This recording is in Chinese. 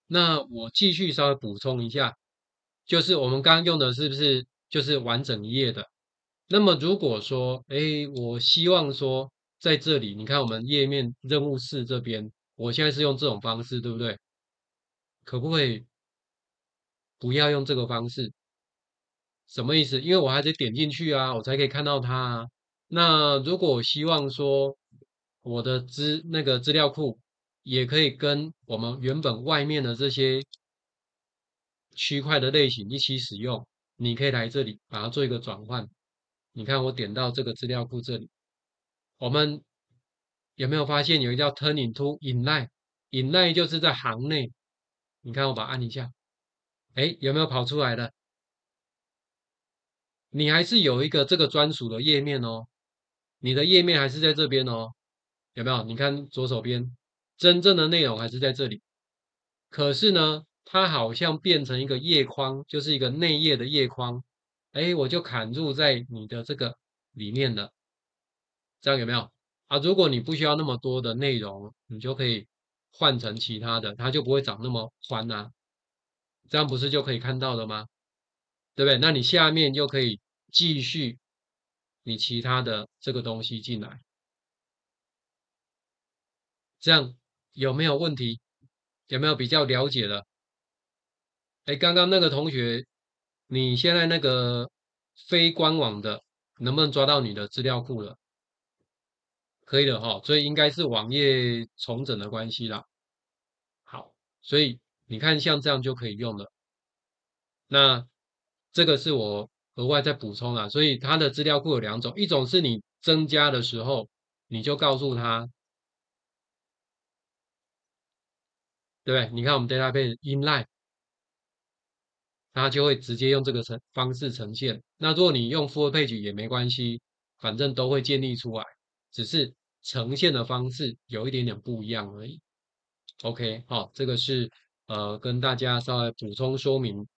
那我继续稍微补充一下，就是我们刚刚用的是不是就是完整一页的？那么如果说，我希望说在这里，你看我们页面任务4这边，我现在是用这种方式，对不对？可不可以不要用这个方式？什么意思？因为我还得点进去啊，我才可以看到它啊。那如果我希望说我的那个资料库也可以跟我们原本外面的这些区块的类型一起使用，你可以来这里把它做一个转换。你看我点到这个资料库这里，我们有没有发现有一个叫 Turn into inline？inline 就是在行内。你看我把它按一下，有没有跑出来了？你还是有一个这个专属的页面哦，你的页面还是在这边哦，有没有？你看左手边，真正的内容还是在这里。可是呢，它好像变成一个页框，就是一个内页的页框。我就砍入在你的这个里面了，这样有没有？啊，如果你不需要那么多的内容，你就可以换成其他的，它就不会长那么宽啊，这样不是就可以看到了吗？对不对？那你下面就可以继续你其他的这个东西进来，这样有没有问题？有没有比较了解的？刚刚那个同学，你现在那个非官网的能不能抓到你的资料库了？可以的哈，所以应该是网页重整的关系啦。好，所以你看像这样就可以用了。那这个是我额外再补充啦，所以它的资料库有两种，一种是你增加的时候，你就告诉他，对不对？你看我们 database inline，它就会直接用这个方式呈现。那如果你用 full page 也没关系，反正都会建立出来，只是呈现的方式有一点点不一样而已。OK，好，这个是跟大家稍微补充说明